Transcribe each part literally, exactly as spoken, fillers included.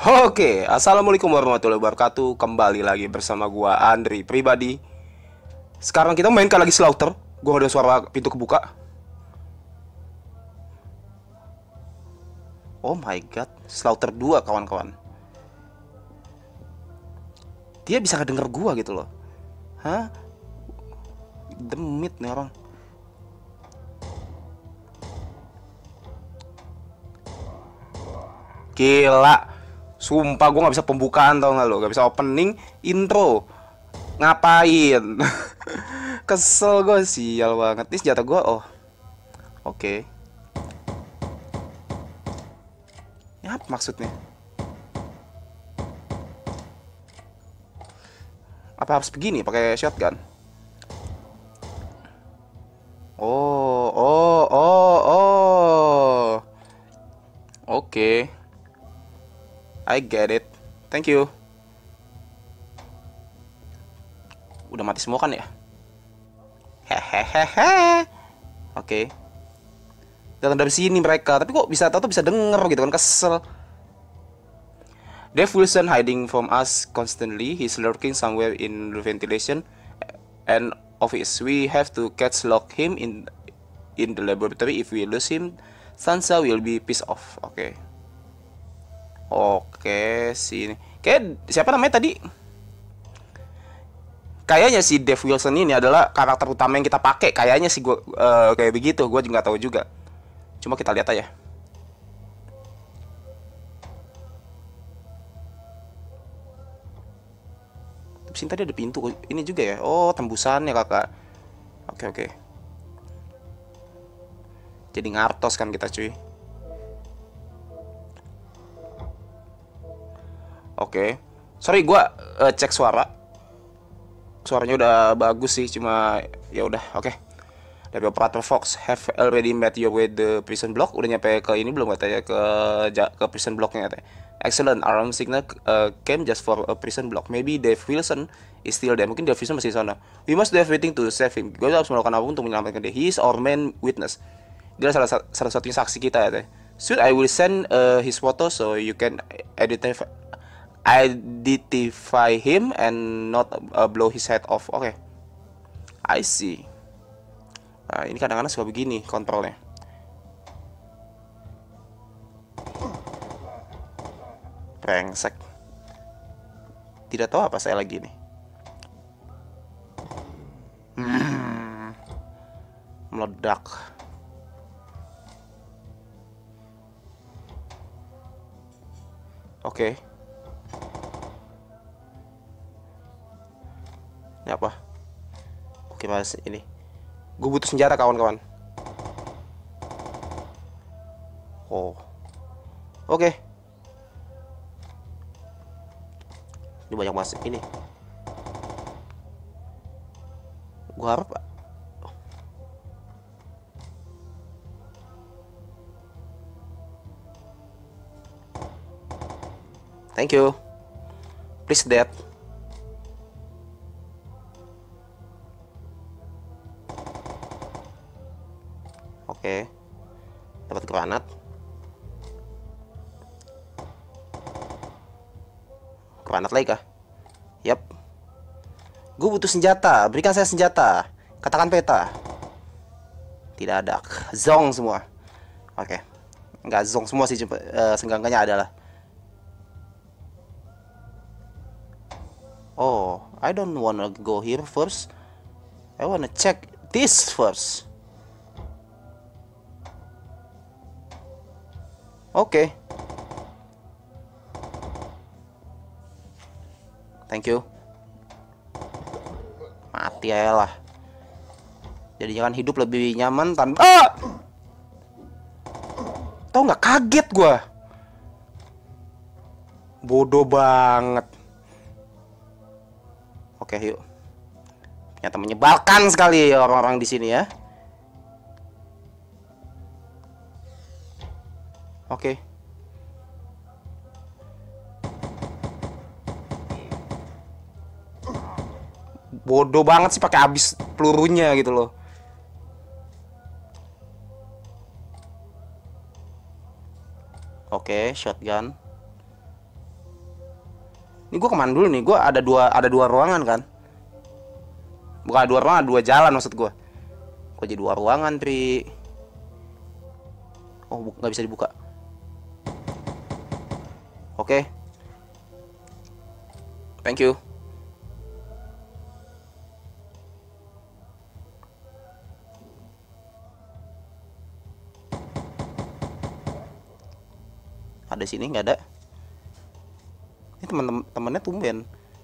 Oke, assalamualaikum warahmatullahi wabarakatuh. Kembali lagi bersama gua Andri pribadi. Sekarang kita mainkan lagi Slaughter. Gua ada suara pintu kebuka. Oh my god, Slaughter dua kawan-kawan. Dia bisa ngedenger gua gitu loh. Hah? Demit nih orang. Gila. Sumpah gua nggak bisa pembukaan, tau nggak lo? Gak bisa opening, intro. Ngapain? Kesel gue, sial banget. Ini senjata gue. Oh, oke. Okay. Ini apa maksudnya? Apa harus begini pakai shotgun? Oh, oh, oh, oh. Oke. Okay. I get it. Thank you. Udah mati semua kan ya? Hehehehe. Oke. Datang dari sini mereka, tapi kok bisa tahu tuh bisa denger gitu kan, kesel. Dave Wilson hiding from us constantly. He's lurking somewhere in the ventilation and office. We have to catch lock him in in the laboratory. If we lose him, Sansa will be pissed off. Oke. Okay. Oke, okay, sini. Kayak siapa namanya tadi? Kayaknya si Dave Wilson ini adalah karakter utama yang kita pakai. Kayaknya sih gua uh, kayak begitu. Gua juga nggak tahu juga. Cuma kita lihat aja. Tapi sini tadi ada pintu. Ini juga ya. Oh, tembusannya kakak. Oke oke. Jadi ngartos kan kita cuy. Oke. Sorry gua uh, cek suara. Suaranya udah bagus sih. Cuma ya udah oke. Okay. Dari operator Fox, have already met your way the prison block. Udah nyampe ke ini belum katanya, ke ke prison blocknya katanya. Excellent, alarm signal uh, came just for a prison block. Maybe Dave Wilson is still there. Mungkin Dave Wilson masih di sana. We must do everything to save him. Gue harus melakukan apa untuk menyelamatkan dia. He is our main witness. Dia salah salah satunya saksi kita ya. Soon I will send uh, his photo so you can identify identify him and not uh, blow his head off. Oke, okay. I see. Nah, ini kadang-kadang suka begini kontrolnya. Brengsek. Tidak tahu apa saya lagi nih. Hmm. Meledak. Oke. Okay. Ini apa? Oke, mas ini. Gue butuh senjata kawan-kawan. Oh. Oke. Okay. Ini banyak masuk ini. Gue harap thank you. Please death. Oke, dapat granat. Granat lagi kah? Yap. Gue butuh senjata. Berikan saya senjata. Katakan peta. Tidak ada. Zong semua. Oke. Nggak zong semua sih. Uh, Senggangannya adalah. Oh, I don't wanna go here first. I wanna check this first. Oke. Okay. Thank you. Mati aja lah. Jadi jangan hidup lebih nyaman tanpa. Ah! Tau nggak, kaget gua. Bodoh banget. Oke, yuk. Ternyata menyebalkan sekali orang-orang di sini ya. Oke. Okay. Bodoh banget sih pakai habis pelurunya gitu loh. Oke, okay, shotgun. Ini gue kemana dulu nih? Gue ada dua ada dua ruangan kan? Bukan dua ruangan, dua jalan maksud gue. Kok jadi dua ruangan, Tri? Oh, nggak bisa dibuka. Oke. Okay. Thank you. Ada sini nggak ada? Ini teman-temannya tumben.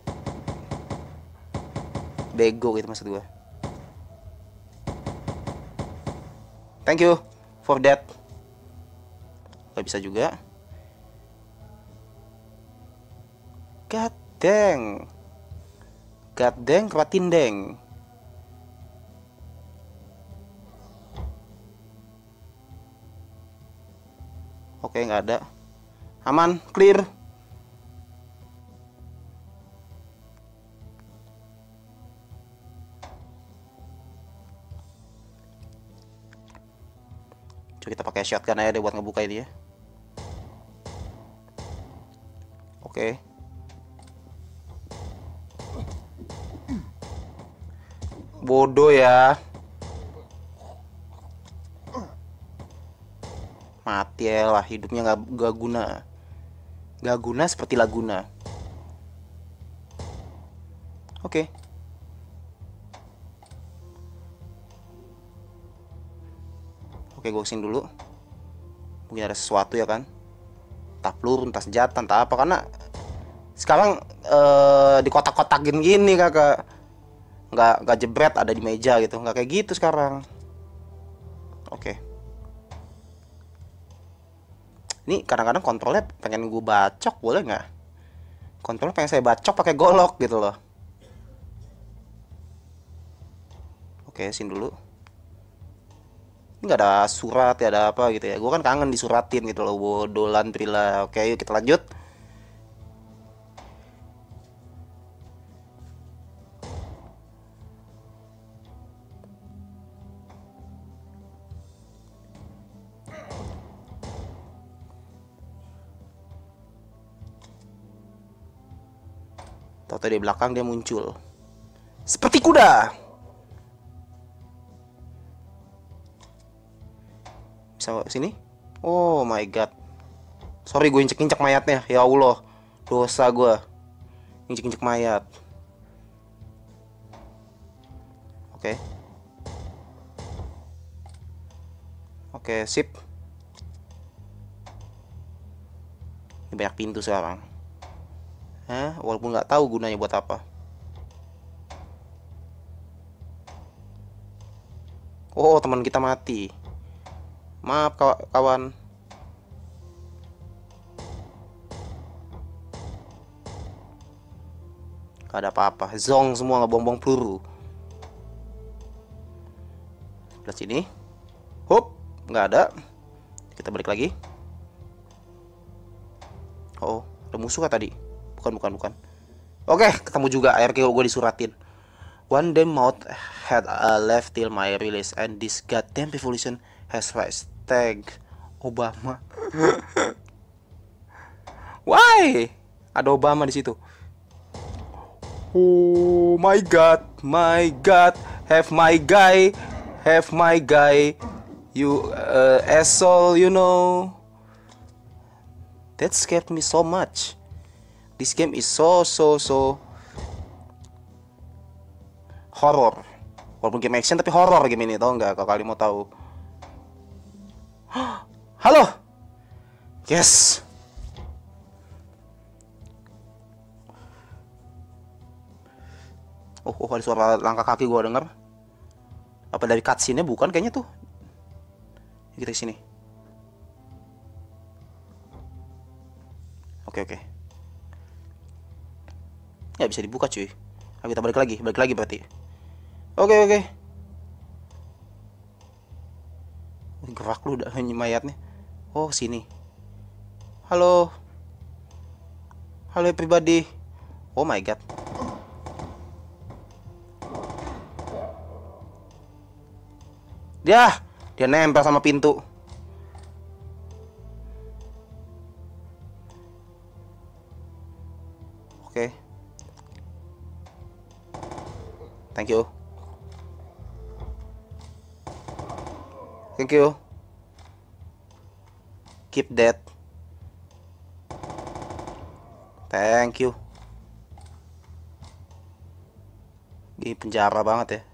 Bego gitu maksud gue. Thank you for that. Gak bisa juga. God dang. God dang keratindeng. Oke, nggak ada. Aman, clear. Coba kita pakai shotgun aja deh buat ngebuka ini ya. Oke. Bodoh ya. Mati ya lah, hidupnya nggak nggak guna. Nggak guna seperti Laguna. Oke. Oke, gue kesini dulu. Mungkin ada sesuatu ya kan. Entah peluru, entah senjata, entah apa. Karena sekarang eh, di kotak-kotakin gini kakak. Nggak, nggak jebret ada di meja gitu. Nggak kayak gitu sekarang. Oke. Ini kadang-kadang kontrolnya pengen gue bacok, boleh nggak? Kontrolnya pengen saya bacok pakai golok gitu loh. Oke, sini dulu. Ini nggak ada surat, ya ada apa gitu ya. Gue kan kangen disuratin gitu loh, bodolan Trila. Oke, yuk kita lanjut. Tahu-tahu di belakang dia muncul seperti kuda. Bisa sini? Oh my god. Sorry gue injek-injek mayatnya. Ya Allah, dosa gue injek-injek mayat. Oke. Oke, sip. Ini banyak pintu sekarang. Hah? Walaupun nggak tahu gunanya buat apa. Oh, teman kita mati. Maaf kawan. Gak ada apa-apa. Zong semua ngebom-bom peluru. Sebelah sini. Hop, nggak ada. Kita balik lagi. Oh, ada musuh kah tadi? Bukan, bukan, bukan. Oke, ketemu juga. Akhirnya gue disuratin. One damn mouth had uh, left till my release, and this goddamn revolution has raised. Tag Obama. Why? Ada Obama di situ. Oh my god, my god, have my guy, have my guy. You uh, asshole, you know. That scared me so much. This game is so so so horror. Walaupun game action tapi horror game ini, tau nggak? Kalau kalian mau tahu. Halo. Yes. Oh, oh, ada suara langkah kaki gua denger. Apa dari cutscene-nya? Bukan kayaknya tuh. Kita sini. Oke, oke. Ya bisa dibuka cuy. Nah, kita balik lagi, balik lagi berarti. Oke, oke. Gerak lu udah mayatnya. Oh, sini. Halo. Halo everybody. Oh my god. Dia, dia nempel sama pintu. Oke, Oke. Thank you. Thank you. Keep that. Thank you. Ini penjara banget ya.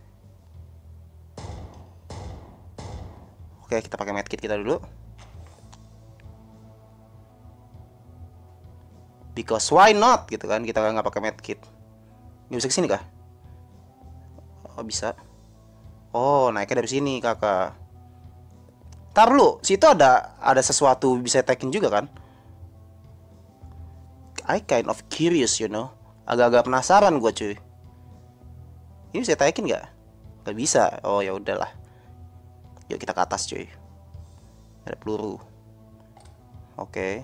Oke, kita pakai medkit kita dulu. Because why not gitu kan, kita nggak pakai medkit. Nggak bisa kesini kah? Oh bisa. Oh naiknya dari sini kakak. Tar lu, situ ada ada sesuatu bisa tekin juga kan? I kind of curious, you know. Agak-agak penasaran gue cuy. Ini bisa tekin nggak? Gak bisa. Oh ya udahlah. Yuk kita ke atas cuy. Ada peluru. Oke.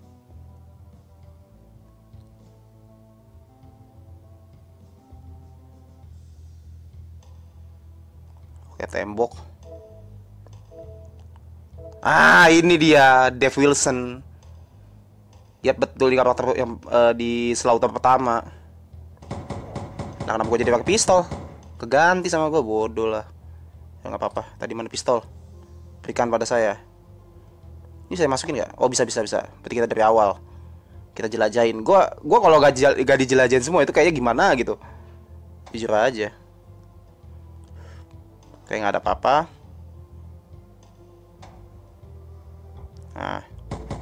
Oke tembok. Ah, ini dia Dave Wilson. Ya betul, di karakter yang uh, di Slaughter pertama. Nah, kenapa gue jadi pakai pistol? Keganti sama gue, bodoh lah. Ya nggak apa-apa. Tadi mana pistol? Berikan pada saya. Ini saya masukin nggak? Oh bisa bisa bisa. Berarti kita dari awal. Kita jelajahin. Gue gue kalau gak, gak dijelajahin semua itu kayaknya gimana gitu. Jujur aja. Kayak nggak ada apa-apa. Nah.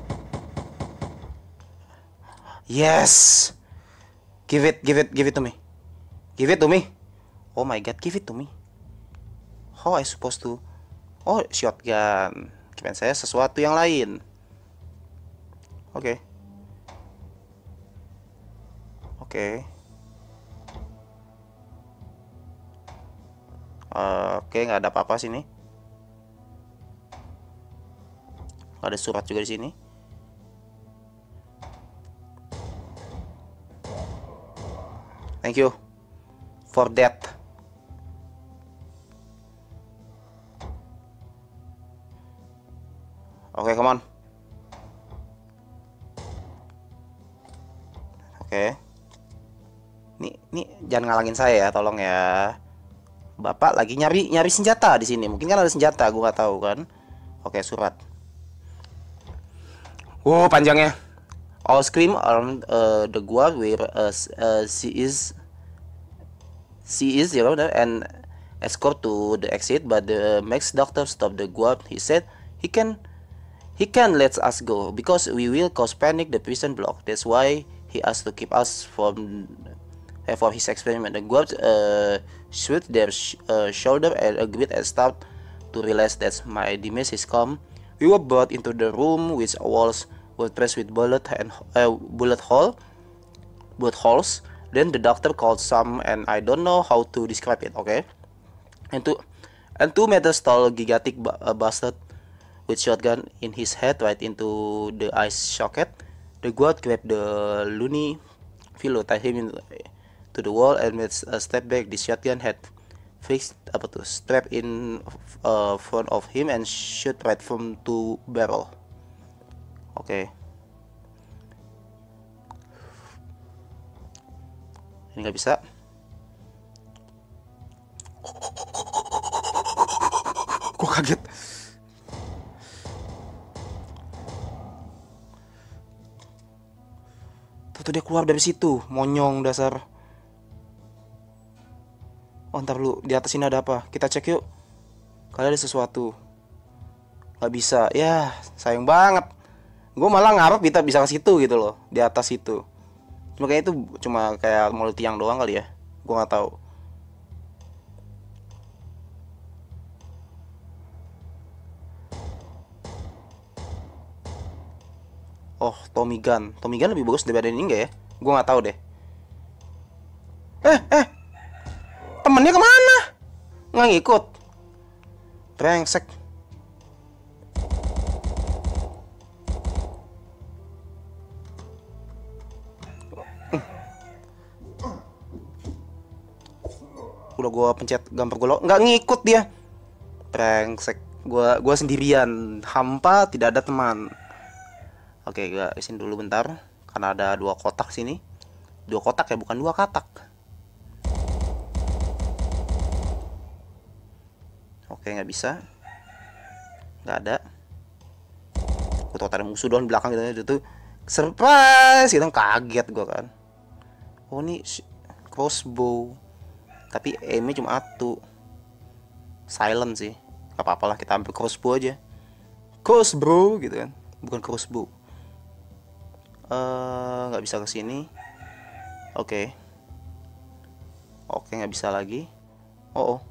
Yes. Give it, give it, give it to me. Give it to me. Oh my god, give it to me. How I supposed to? Oh, shotgun. Kirain saya sesuatu yang lain. Oke. Okay. Oke. Okay. Uh, Oke, okay, nggak ada apa-apa sini. Ada surat juga di sini. Thank you for that. Oke, okay, come on. Oke. Okay. Nih, nih jangan ngalangin saya ya, tolong ya. Bapak lagi nyari nyari senjata di sini. Mungkin kan ada senjata, gua nggak tahu kan. Oke, okay, surat. Wow, panjangnya. All scream around uh, the guard where uh, uh, she is she is you know and escort to the exit, but the Max doctor stopped the guard. He said he can he can let us go because we will cause panic the prison block. That's why he asked to keep us from uh, for his experiment. The guard uh, shoot their sh uh, shoulder and agreed and start to realize that my demise is come. We were brought into the room which walls were pressed with bullet and uh, bullet hole, bullet holes. Then the doctor called some, and I don't know how to describe it. Okay, and two, and two meters tall, gigantic uh, bastard with shotgun in his head right into the ice socket. The guard grabbed the loony fellow, tied him in, to the wall, and made a step back. The shotgun had fixed apa tuh strap in uh, front of him and shoot right from two barrel. Oke. Okay. Ini nggak bisa. Gue kaget. Tuh dia keluar dari situ, monyong dasar. Oh ntar lu, di atas ini ada apa? Kita cek yuk. Kali ada sesuatu. Gak bisa, ya sayang banget. Gue malah ngarep kita bisa ke situ gitu loh, di atas itu. Cuma kayaknya itu cuma kayak mau tiang doang kali ya. Gue nggak tahu. Oh, Tommy Gun. Tommy Gun lebih bagus daripada ini enggak ya? Gue nggak tahu deh. Eh, eh. Temennya kemana? Nggak ngikut. Brengsek. Udah gue pencet gambar gue lo, nggak ngikut dia. Brengsek. Gue gue sendirian, hampa, tidak ada teman. Oke, gue isin dulu bentar karena ada dua kotak sini. Dua kotak ya, bukan dua katak. Oke, nggak bisa. Nggak ada. Aku tahu ada musuh doang di belakang gitu. Itu tuh surprise gitu, kaget gua kan. Oh, ini crossbow. Tapi aimnya cuma satu. Silent sih. Gak apa-apa lah, kita ambil crossbow aja. Crossbow gitu kan. Bukan crossbow. Eh, nggak bisa ke sini. Oke. Oke, nggak bisa lagi. Oh, oh.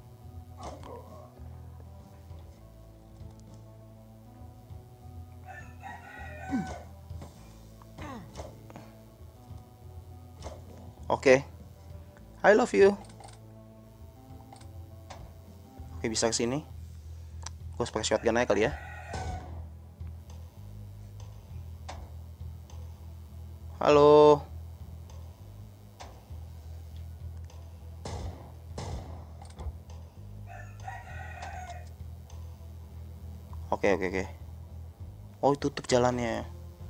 Oke. I love you. Oke, bisa ke sini. Gue harus pakai shotgun aja kali ya. Halo. Oke, oke, oke. Oh, tutup jalannya.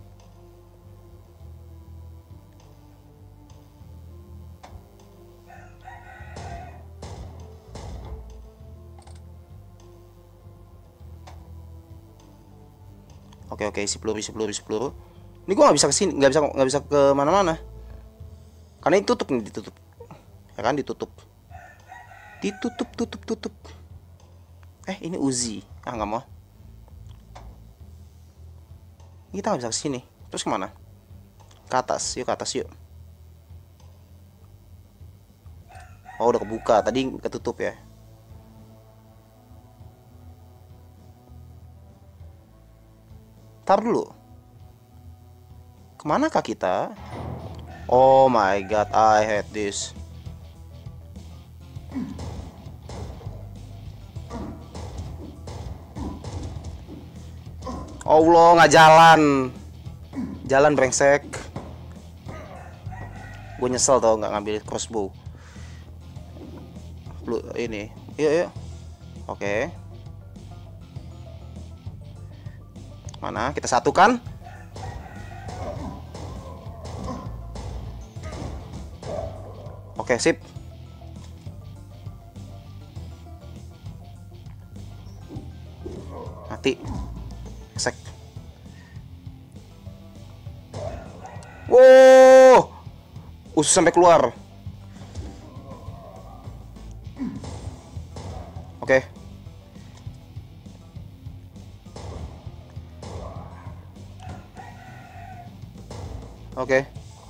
Oke, oke, isi peluru, isi peluru, isi peluru. Ini gua nggak bisa kesini, nggak bisa, nggak bisa ke mana-mana. Karena ini tutup nih, ditutup. Ya kan, ditutup. Ditutup, tutup, tutup. Eh, ini Uzi. Ah, nggak mau. Kita nggak bisa kesini. Terus kemana? Ke atas, yuk ke atas yuk. Oh, udah kebuka. Tadi ketutup ya. Tar dulu. Kemana kah kita? Oh my god, I hate this. Allah, nggak jalan. Jalan brengsek. Gue nyesel tau nggak ngambil crossbow. Lu ini. Yuk, yuk. Oke. Mana? Kita satukan. Oke, sip. Mati. Esek. Wow. Usus sampai keluar. Oke. Oke.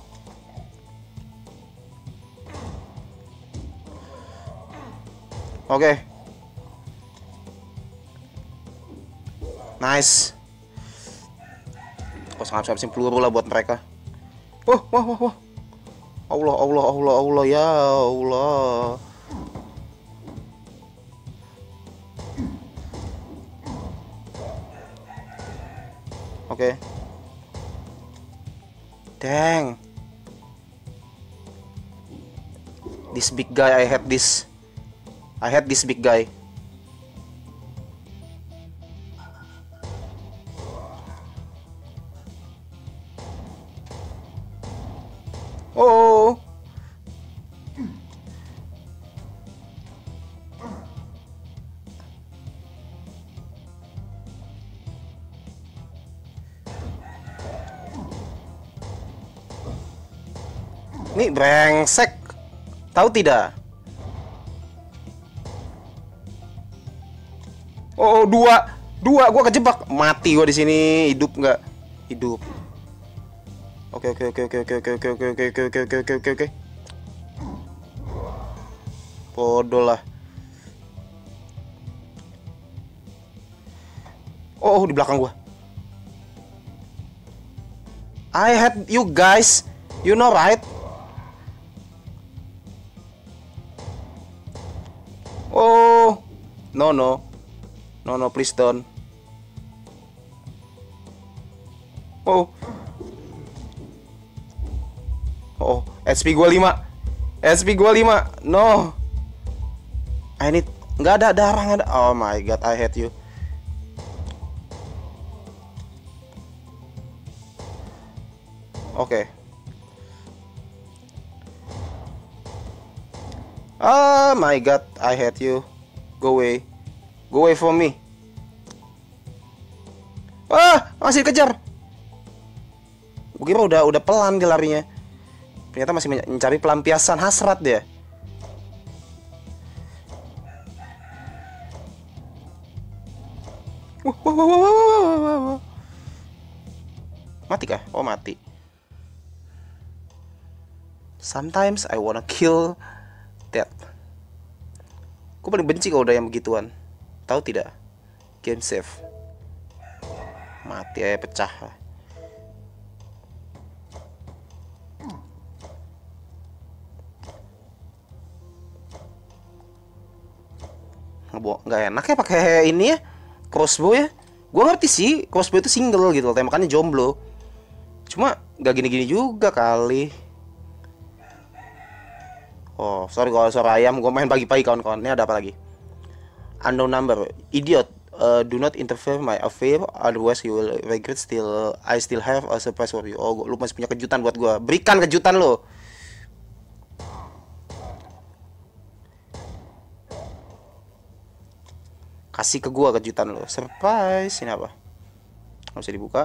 Oke. Nice. Kok ngabis-ngabisin peluru lah buat mereka. Wah, wah, wah, wah. Allah, Allah, Allah, Allah, ya Allah. Oke. Dang. This big guy, I hate this. I hate this big guy. Oh. Ini brengsek. Tahu tidak? Oh, dua. Dua, gua kejebak. Mati gua di sini. Hidup nggak? Hidup. Oke, oke, oke, oke, oke, oke, oke, oke, oke, oke, oke, oke, oke, oke. Bodoh lah. Oh, di belakang gua. I hate you guys. You know right? Oh. No, no. No, no, please don't. Oh. Oh, H P gua lima. H P gua lima. No. I need, nggak ada darah, nggak ada. Oh my god, I hate you. Oke. Okay. Oh my god, I hate you. Go away. Go away from me. Wah, masih kejar. Gue kira udah udah pelan dia larinya. Ternyata masih mencari pelampiasan hasrat dia. Wah, wah, wah, wah, wah, wah, wah. Mati kah? Oh, mati. Sometimes I wanna kill that. Gue paling benci kalau udah yang begituan. Tahu tidak? Game save. Mati aja pecah. Nggak enak ya pakai ini ya, crossbow ya. Gue ngerti sih crossbow itu single gitu, tembakannya jomblo. Cuma nggak gini-gini juga kali. Oh sorry kalau suara ayam, gue main pagi-pagi kawan-kawan. Ini ada apa lagi? Unknown number, idiot. Uh, do not interfere my affair, otherwise you will regret. Still, I still have a surprise for you. Oh, lu masih punya kejutan buat gue. Berikan kejutan lo. Kasih ke gua kejutan lo. Surprise. Ini apa? Nggak bisa dibuka.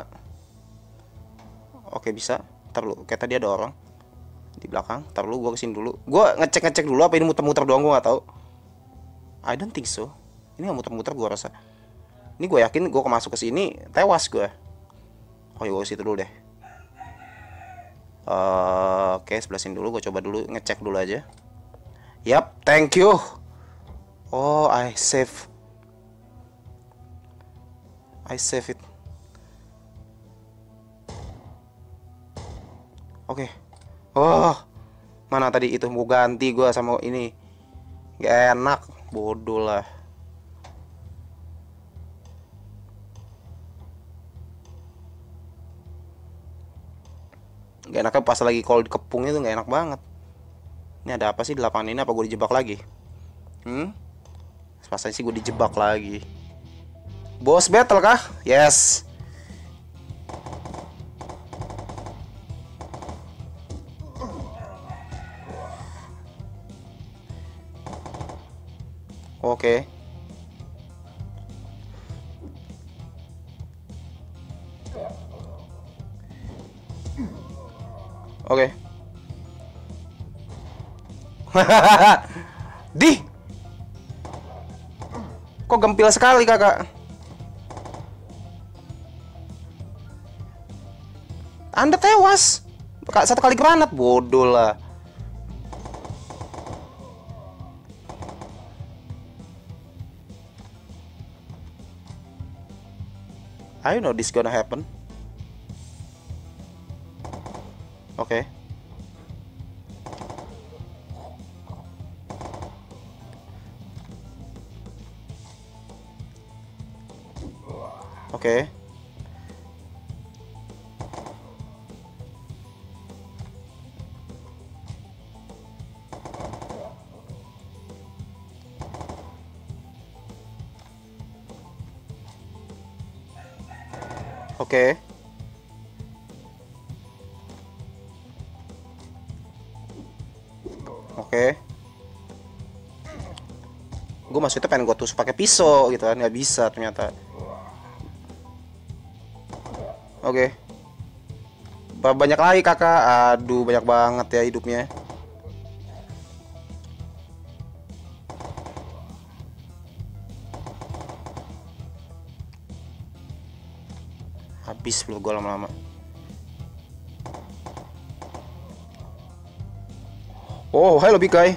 Oke bisa. Ntar lu, kayak tadi ada orang di belakang. Ntar lu, gua kesini dulu. Gua ngecek-ngecek dulu apa ini muter-muter doang, gua nggak tahu. I don't think so. Ini nggak muter-muter gua rasa. Ini gua yakin gua masuk ke sini tewas gua. Oh ya gua situ dulu deh. Uh, Oke, sebelah sini dulu. Gua coba dulu ngecek dulu aja. Yap, thank you. Oh, I save. I save it. Oke. Okay. Oh, mana tadi itu mau ganti gua sama ini. Gak enak, bodoh lah. Gak enaknya pas lagi kalau dikepung itu gak enak banget. Ini ada apa sih di lapangan ini? Apa gue dijebak lagi? Hmm? Pasanya sih gue dijebak lagi. Boss battle kah? Yes. Oke. Okay. Oke. Okay. Di. Kok gempil sekali kakak? Anda tewas. Satu kali granat, bodoh lah. I know this gonna happen. Oke. Okay. Oke. Okay. Oke. Okay. Oke. Okay. Gue maksudnya pengen gue tusuk pakai pisau gitu kan, nggak bisa ternyata. Oke. Okay. Banyak lagi kakak. Aduh banyak banget ya hidupnya. Habis belum gue lama-lama. Oh, hello big guy.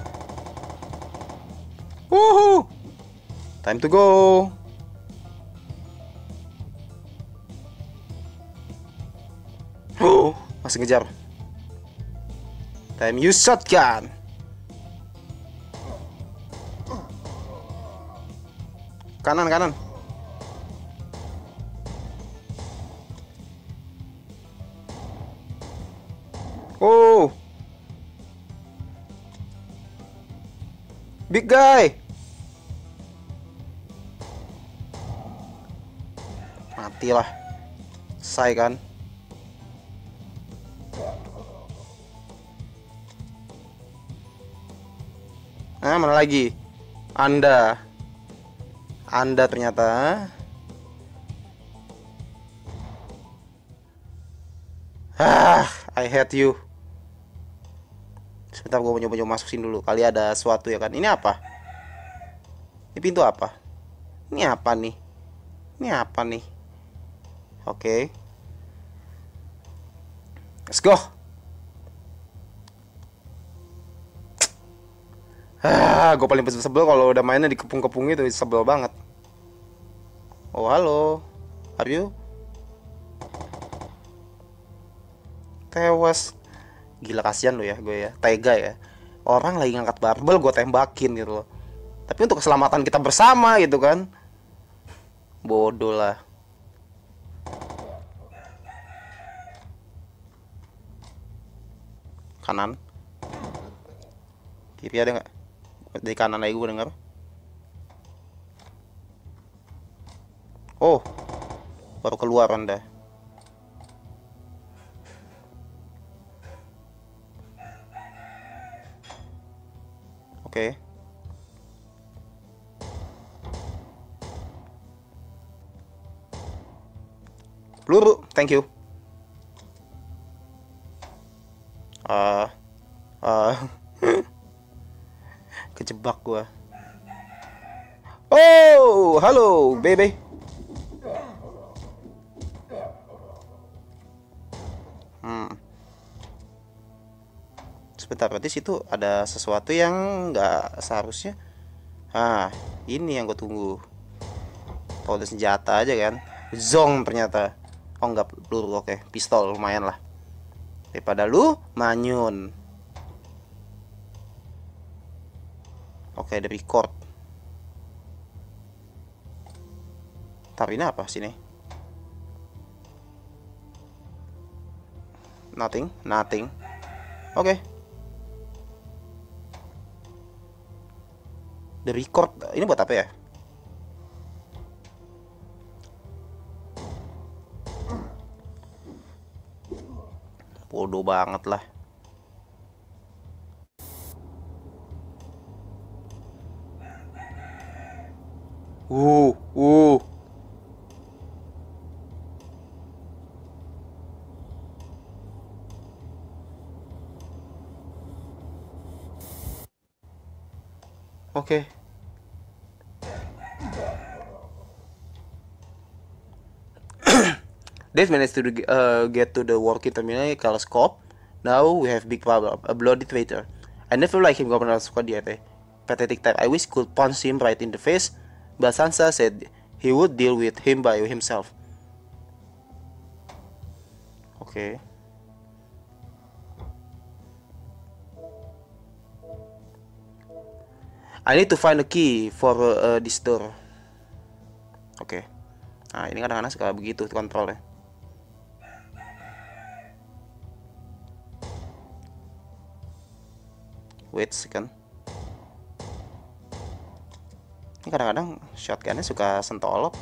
Woohoo! Time to go. Oh, masih ngejar. Time use shotgun. Kanan, kanan. Oh. Big guy. Matilah. Selesai kan? Nah, mana lagi? Anda. Anda ternyata. Ah, I hate you. Sebentar, gue mau nyoba-nyoba masukin dulu. Kali ada sesuatu ya kan. Ini apa? Ini pintu apa? Ini apa nih? Ini apa nih? Oke. Let's go. Ah, gue paling sebel kalau udah mainnya di kepung-kepung itu, sebel banget. Oh, halo. Are you? Tewas. Gila, kasihan lo ya gue ya. Tega ya. Orang lagi ngangkat barbel gue tembakin gitu loh. Tapi untuk keselamatan kita bersama gitu kan. Bodoh lah. Kanan. Kiri ada nggak? Dari kanan lagi gue dengar. Oh, baru keluar Anda. Oke. Peluru, thank you. Ah, uh, uh, kejebak gua. Oh, halo, baby. Hmm. Sebentar, berarti situ ada sesuatu yang nggak seharusnya. Ah, ini yang gue tunggu. Kalau ada senjata aja kan. Zong ternyata. Oh nggak, peluru, oke, pistol lumayan lah. Daripada lu manyun. Oke, ada record. Tapi ini apa sini? Nothing, nothing. Oke. The record ini buat apa ya? Bodoh banget lah. Uh, uh. Oke. Dave managed to uh, get to the working terminal telescope. Now we have big problem, a bloody traitor. I never liked him, Governor Scodiate. Pathetic type. I wish could punch him right in the face, but Sansa said he would deal with him by himself. Oke. Okay. I need to find a key for uh, this door. Oke. Okay. Nah, ini kadang-kadang suka begitu kontrolnya. Wait second. Ini kadang-kadang shotgunnya suka sentolop.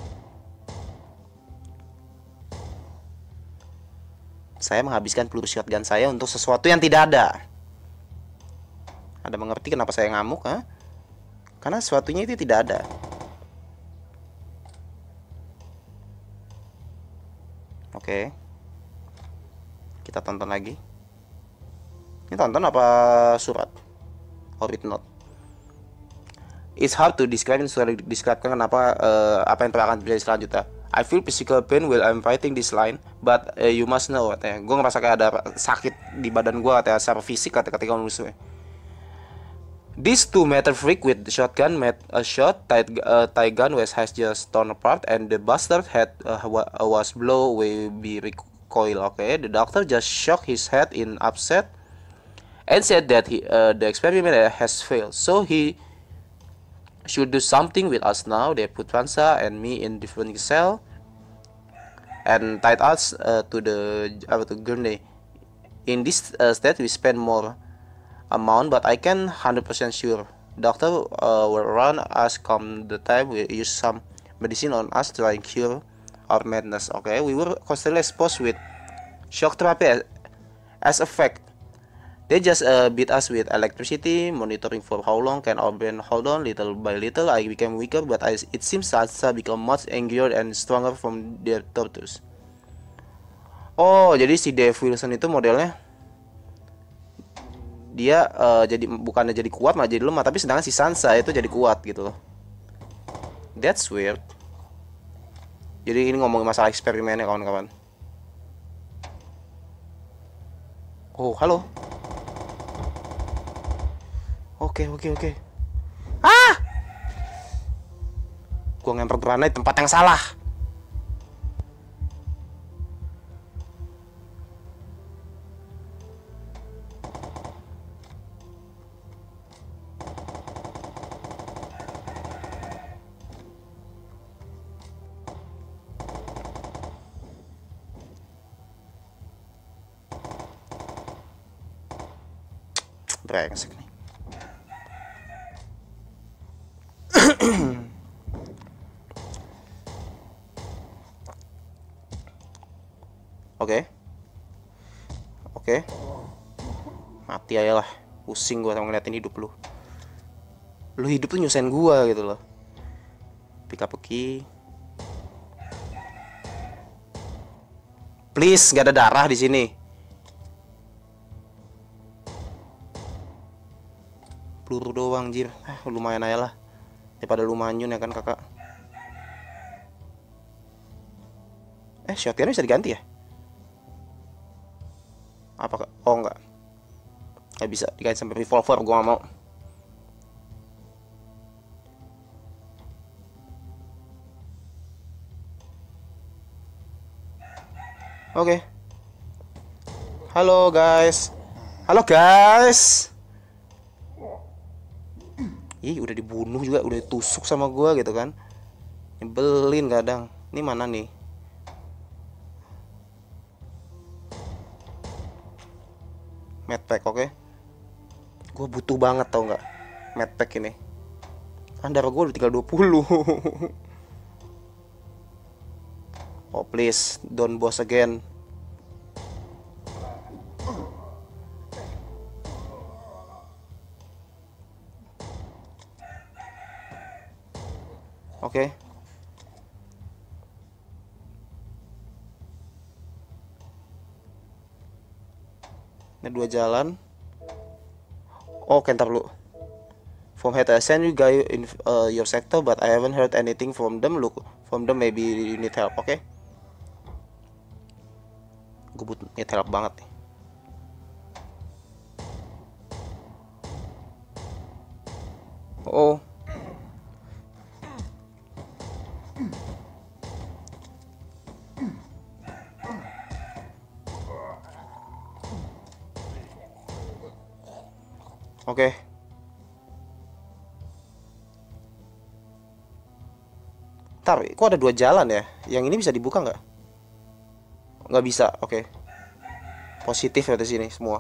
Saya menghabiskan peluru shotgun saya untuk sesuatu yang tidak ada. Ada mengerti kenapa saya ngamuk, ha? Karena sesuatunya itu tidak ada. Oke. Kita tonton lagi. Ini tonton apa surat? Or it not? It's hard to describe. Sudah describekan kenapa uh, apa yang akan terjadi selanjutnya. I feel physical pain while I'm fighting this line, but uh, you must know, katanya. Gue ngerasa kayak ada sakit di badan gue, katanya, secara fisik, katanya, ketika musuhnya. This two meter freak with the shotgun made a shot. Tight uh, tie gun was has just torn apart, and the bastard head uh, was blown away by recoil. Okay, the doctor just shook his head in upset and said that he uh, the experiment has failed, so he should do something with us now. They put Sansa and me in different cell and tied us uh, to the uh, to gurney. In this uh, state, we spend more amount, but I can one hundred percent sure doctor uh, will run us come the time we use some medicine on us to try and cure our madness. Okay, we were constantly exposed with shock therapy as, as a fact. They just uh, beat us with electricity, monitoring for how long can our brain hold on. Little by little, I became weaker, but I, it seems Sansa become much angrier and stronger from their tortures. Oh, jadi si Dave Wilson itu modelnya dia uh, jadi bukannya jadi kuat malah jadi lemah, tapi sedangkan si Sansa itu jadi kuat gitu loh. That's weird. Jadi ini ngomongin masalah eksperimennya kawan-kawan. Oh, halo. Oke, oke, oke. Ah! Gua ngemper granat di tempat yang salah. Brengsek nih. Oke. Oke. Mati aja lah. Pusing gua sama ngeliatin hidup lu. Lu hidup tuh nyusahin gua gitu loh. Pika-peki. Please, gak ada darah di sini. Peluru doang, jir. Ah, lumayan aja lah. Daripada lu manyun ya kan, kakak. Eh, shotgunnya bisa diganti ya? Apa? Oh, enggak. Nggak bisa diganti sampai revolver, gua gak mau. Oke. Okay. Halo guys. Halo guys. Ih, udah dibunuh juga, udah ditusuk sama gua gitu kan. Nyebelin kadang. Ini mana nih? Medpack, oke. Okay. Gue butuh banget tau nggak medpack ini. Kan darah gue udah tinggal dua puluh. Oh please, don't boss again. Oke. Okay. Ini dua jalan. Oh, kentar lu. From head I send you guys in uh, your sector, but I haven't heard anything from them. Look, from them maybe you need help, oke? Okay? Gue butuh need help banget nih. Oh. Oke. Okay. Ntar, kok ada dua jalan ya? Yang ini bisa dibuka nggak? Nggak bisa, oke. Okay. Positif ya di sini semua.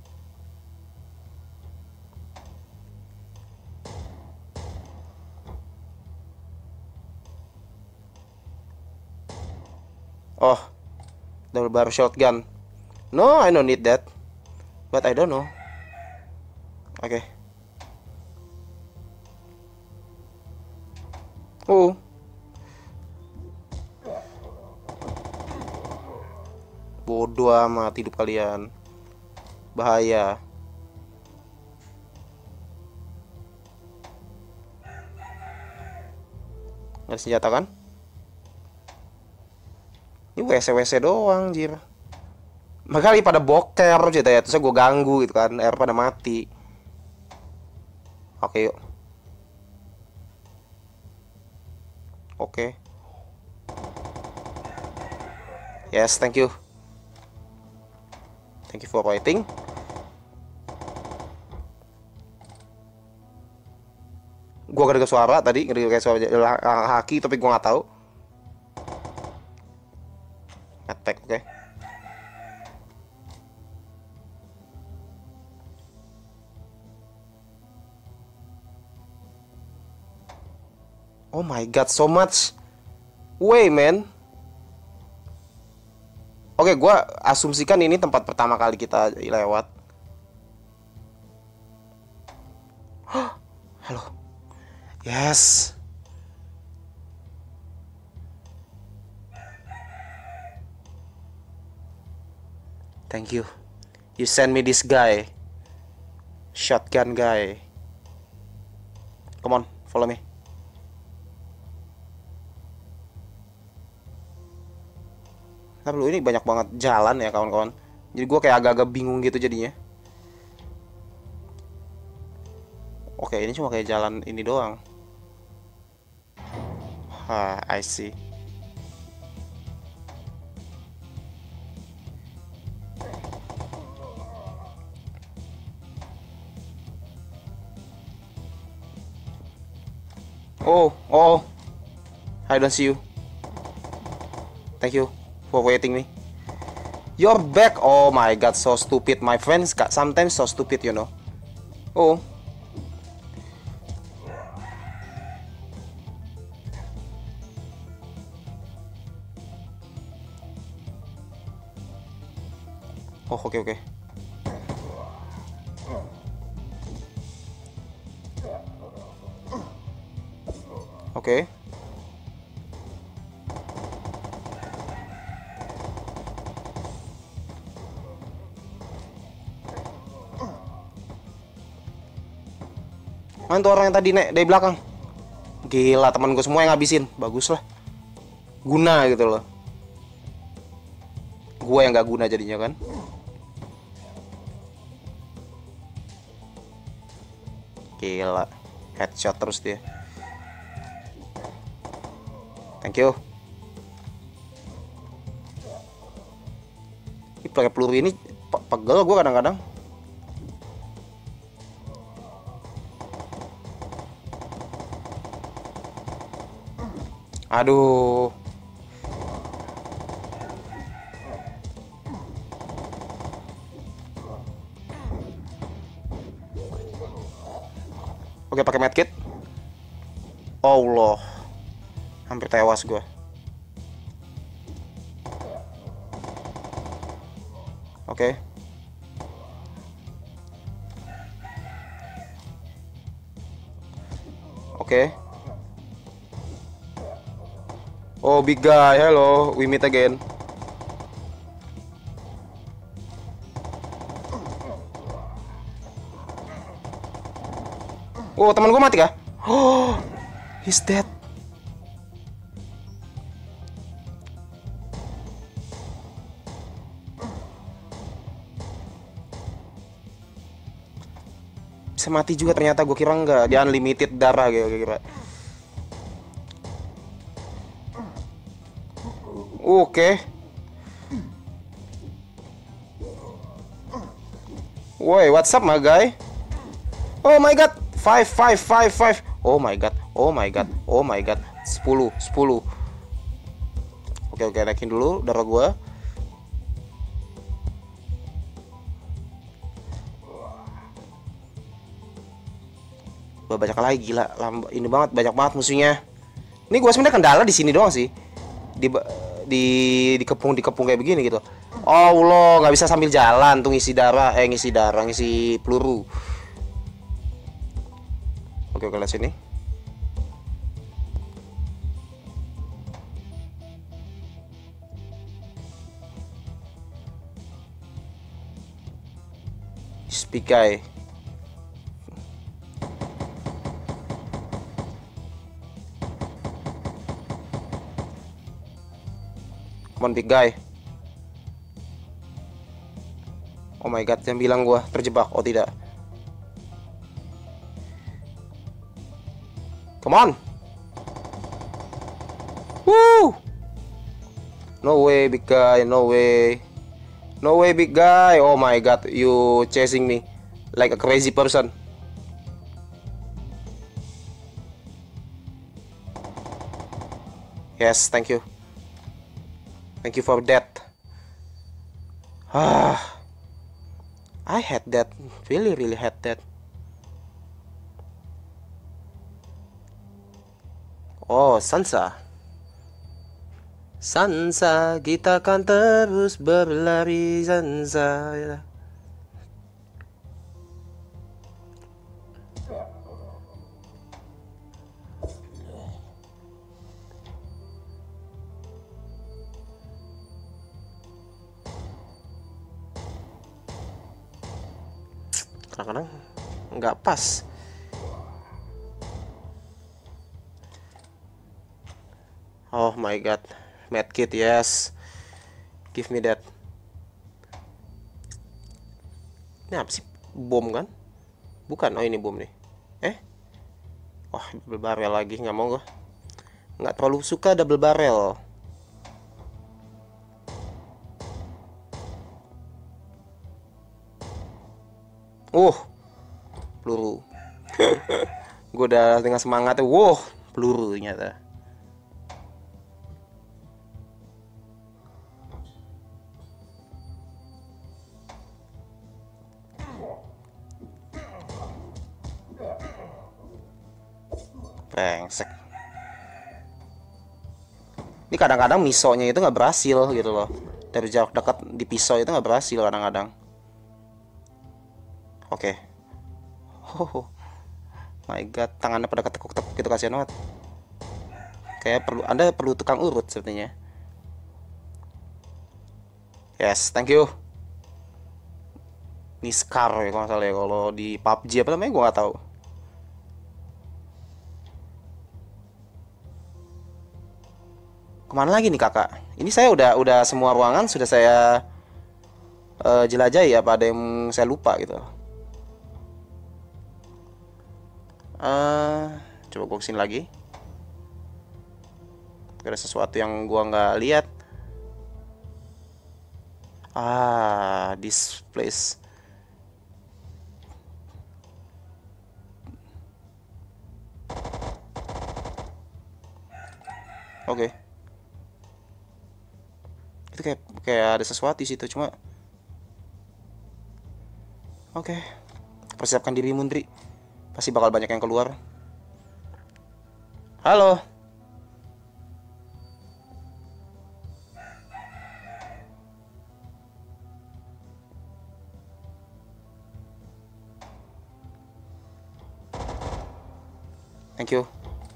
Oh, double barrel shotgun. No, I don't need that. But I don't know. Oke. Okay. Oh. Bodoh amat hidup kalian. Bahaya. Nggak ada senjata kan? Ini W C W C doang, jir. Makanya pada boker cerita ya, terus gue ganggu gitu kan, air pada mati. Oke, yuk. Oke. Yes, thank you. Thank you for waiting. Gua gak dengar suara tadi, gak dengar suara haki, tapi gua nggak tahu. Attack, oke. Okay. Oh my god, so much way, man. Oke, okay, gue asumsikan ini tempat pertama kali kita lewat. Halo. Yes. Thank you. You send me this guy. Shotgun guy. Come on, follow me. Tapi lu ini banyak banget jalan ya kawan-kawan. Jadi gue kayak agak-agak bingung gitu jadinya. Oke, ini cuma kayak jalan ini doang. Ah, I see. Oh, oh. I don't see you. Thank you for waiting me. You're back. Oh my god, so stupid. My friends got sometimes so stupid, you know. Oh. Oh, oke okay, oke. Okay. Oke. Okay. Mana tuh orang yang tadi nek dari belakang? Gila, teman gue semua yang ngabisin. Bagus lah. Guna gitu loh. Gue yang gak guna jadinya kan. Gila. Headshot terus dia. Thank you. Ini pakai peluru ini pegel gue kadang-kadang. Aduh. Oke, pakai medkit. Allah. Hampir tewas gue. Oke. Oke. Oh, big guy, hello, we meet again. Oh, teman gue mati kah? Oh, he's dead. Bisa mati juga ternyata, gue kira enggak. Dia unlimited darah gitu kira. Oke. Woi, what's up my guy? Oh my god, five, five, five, five. Oh my god, oh my god, oh my god. Sepuluh, sepuluh. Oke oke, naikin dulu darah gua. Wah, banyak lagi gila. Lamb ini banget, banyak banget musuhnya. Ini gua sebenarnya kendala di sini doang sih. Di di dikepung dikepung kayak begini gitu. Oh Allah, nggak bisa sambil jalan tuh ngisi darah, eh ngisi darah, ngisi peluru. Oke oke, lihat sini. Speak guy. Come on big guy. Oh my god, yang bilang gua terjebak. Oh tidak. Come on. Woo. No way big guy, no way. No way big guy. Oh my god, you chasing me like a crazy person. Yes, thank you. Thank you for that. Ah, I had that. Really, really had that. Oh, Sansa. Sansa, kita akan terus berlari, Sansa. Kadang-kadang nggak pas. Oh my god, medkit, yes, give me that. Ini apa sih? Bom kan? Bukan, oh ini bom nih. Eh, wah, double barrel lagi, nggak mau gue. Nggak terlalu suka double barrel. Uh, peluru. Gue udah dengan semangat, wow, peluru ternyata. Brengsek. Ini kadang-kadang misonya itu nggak berhasil gitu loh. Dari jarak dekat di pisau itu nggak berhasil kadang-kadang. Oke. Okay. Oh my god, tangannya pada ketekuk-tekuk gitu, kasihan banget. Kayak perlu, Anda perlu tukang urut sepertinya. Yes, thank you. Ini Scar ya kalau nggak salah ya, kalau di P U B G apa namanya gue nggak tahu. Kemana lagi nih kakak? Ini saya udah udah semua ruangan sudah saya uh, jelajahi, apa ada yang saya lupa gitu. Uh, coba gue kesini lagi. Ada sesuatu yang gua nggak lihat. Ah, this place. Oke. Okay. Itu kayak kayak ada sesuatu di situ, cuma oke. Okay. Persiapkan diri, Mundri. Pasti bakal banyak yang keluar. Halo. Thank you.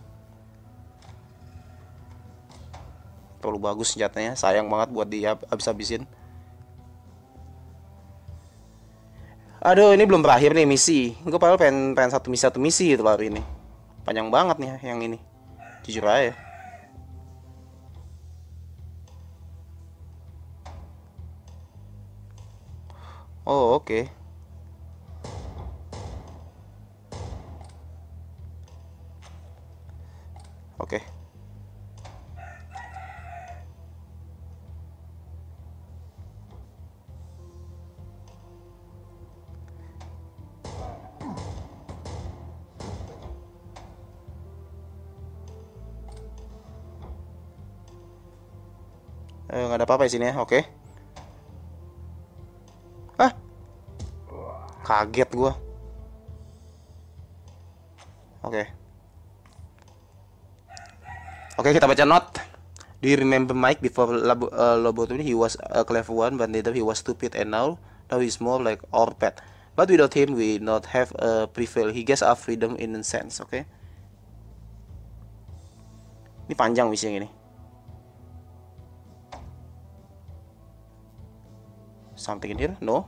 Terlalu bagus senjatanya, sayang banget buat dia habis-habisin. Aduh, ini belum berakhir nih misi. Gue padahal pengen, pengen satu misi satu misi gitu hari ini. Panjang banget nih yang ini. Jujur aja. Oh, oke. Okay. Oke. Okay. Eh, nggak ada apa-apa di sini ya, oke. Okay. Ah, kaget gua. Oke. Okay. Oke, okay, kita baca note. Do you remember Mike before lab uh, laboratory? He was a clever one, but later he was stupid, and now now he's more like our pet. But without him, we not have a prevail. He gets our freedom in a sense, oke? Okay? Ini panjang misi yang ini. Something in here? No.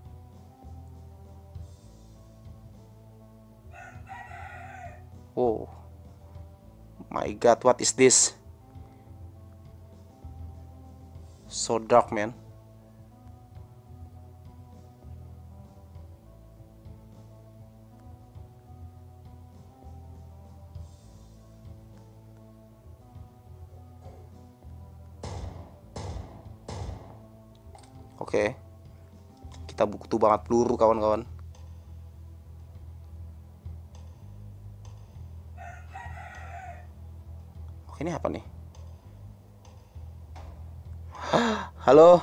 Oh my god, what is this? So dark, man. Oke, okay. Kita butuh banget peluru, kawan-kawan. Oke, ini apa nih? Halo.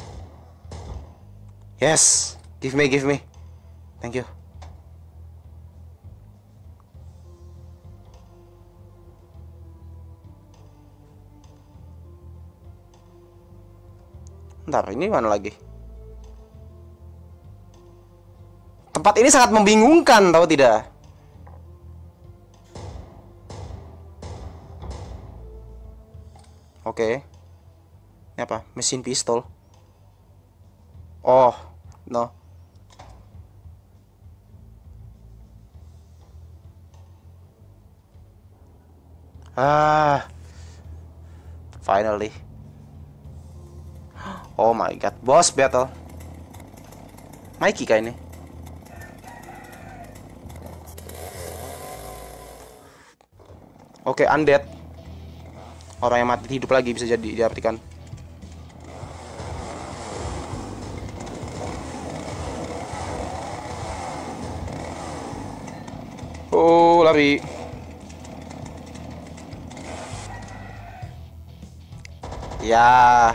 Yes, give me, give me. Thank you. Ntar, ini mana lagi? Tempat ini sangat membingungkan, tahu tidak? Oke. Ini apa? Mesin pistol. Oh, no. Ah, finally. Oh my god, boss battle. Mikey kayaknya. Oke, undead. Orang yang mati hidup lagi bisa jadi diartikan. Oh, lari. Ya.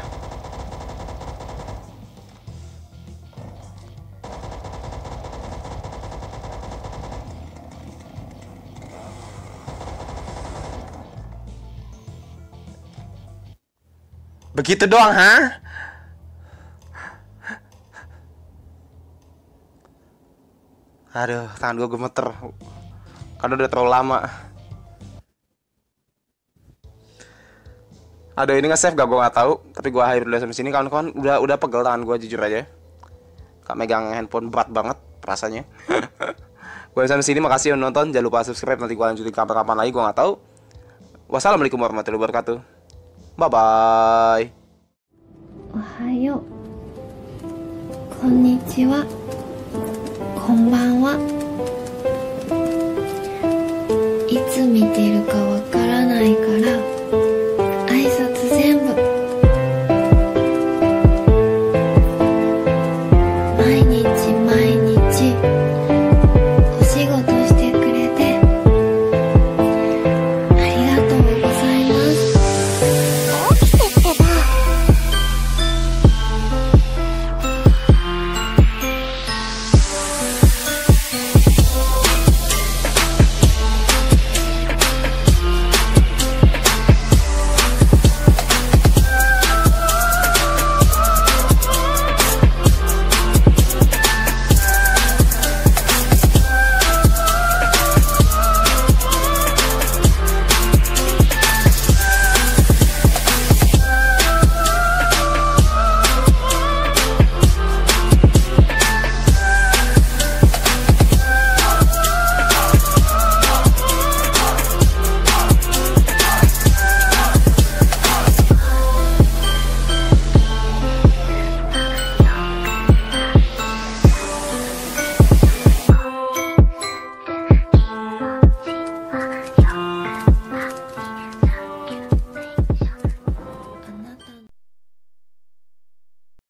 Begitu doang, ha? Aduh, tangan gue gemeter. Karena udah terlalu lama. Aduh, ini nge-save gak? Gue gak tahu. Tapi gue akhir dulu sampai sini. Kawan-kawan udah udah pegel tangan gue, jujur aja. Kak megang handphone berat banget rasanya. Gue sampai sini, makasih udah nonton. Jangan lupa subscribe, nanti gue lanjutin kapan-kapan lagi, gue gak tahu. Wassalamualaikum warahmatullahi wabarakatuh. Bye-bye. Ohayo. Konnichiwa. Konbanwa. いつ見てるかわ